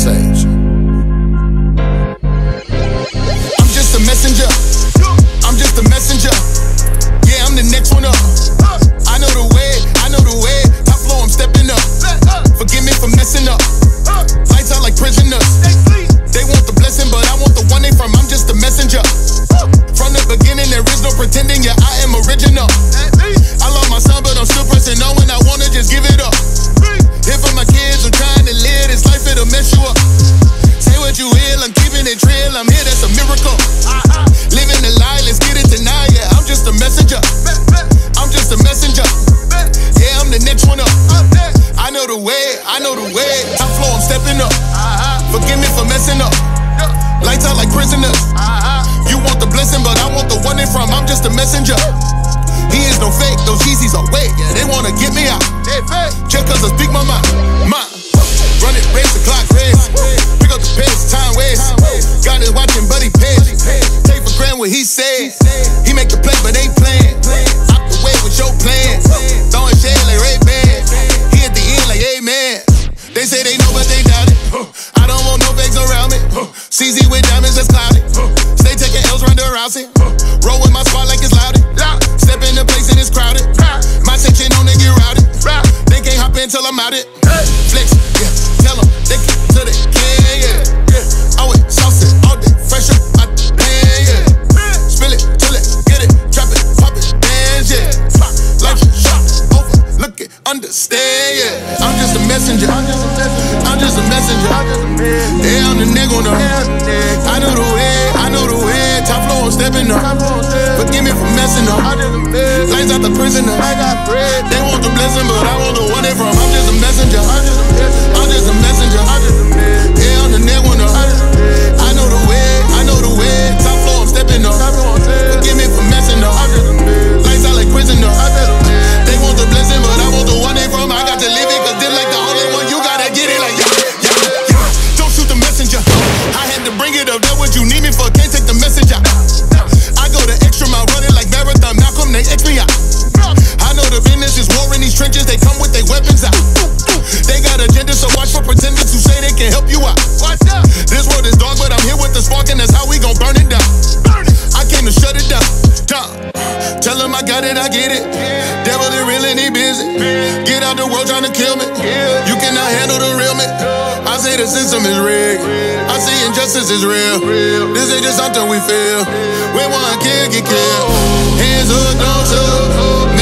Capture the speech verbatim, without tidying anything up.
Sage. I'm just a messenger. I'm just a messenger. Yeah, I'm the next one up. I know the way, I know the way. Top floor, I'm stepping up. Forgive me for messing up. Lights out like prisoners. They want the blessing, but I want the one they from. I'm just a messenger. From the beginning, there is no pretending. Yeah, I am original. I love my son, but I'm still pressing on when I wanna just give it up. Here for my kids who trying to live this life, it'll mess you up. Say what you will, I'm keeping it real. I'm here, that's a miracle. Living the lie, let's get it tonight. Yeah, I'm just a messenger. I'm just a messenger. Yeah, I'm the next one up. I know the way, I know the way. Top floor, I'm stepping up. Forgive me for messing up. Lights out like prisoners. You want the blessing, but I want the one they from. I'm just a messenger. He is no fake, those Yeezys are wait. Yeah, they wanna get me out. Just cause I speak my mind. Mind. Run it, race the clock, race. Pick up the pace, time waste. Got it watching, but he pays. Take for granted what he said. He make the play, but ain't playing. Out the way with your plan. Throwing shade like Ray-Ban. He at the end like, amen. They say they know, but they doubt it. I don't want no fakes around me. C Z with diamonds, that's clouded. Stay taking L's, run the rousing. Roll with my spot like it's loud. Step in the place and it's crowded. My section on they get routed. They can't hop in till I'm out it. Flex, yeah, tell them they get to the can, yeah. Always sauce it all day, fresh up out the pan, yeah. Spill it till it, get it, drop it, pop it, dance, yeah. Life is shot, over, look it, understand, yeah. I'm just a messenger. I'm just a messenger. Yeah, I'm the nigga on the I know the way, I know the way. Top floor, I'm stepping up. Forgive me for messing up. Lights out the prisoner. They want the blessing, but I want the one they from. I'm just a messenger. I'm just a messenger. Yeah, I'm the nigga on the I know the way, I know the way. Top floor, I'm stepping up. Forgive me for messing up. Lights out like prisoner. They want the blessing, but I want the one they from. I got to live it, cause this like the only one. You gotta get it like yeah, yeah, yeah. Don't shoot the messenger. I had to bring it up. That's what you need me for. Can't take the message out. I go the extra mile, running like marathon. Malcolm, they X me out. I know the business is war in these trenches. They come with their weapons out. They got agendas, so watch for pretenders who say they can help you out. This world is dark, but I'm here with the spark, and that's how we gon' burn it down. I came to shut it down. Down. Tell them I got it, I get it. Devil, they really need busy. Get out the world trying to kill me. You cannot handle the real me. I say the system is rigged. I see injustice is real. This ain't just something we feel. When one kid get killed, hands up, don't shoot.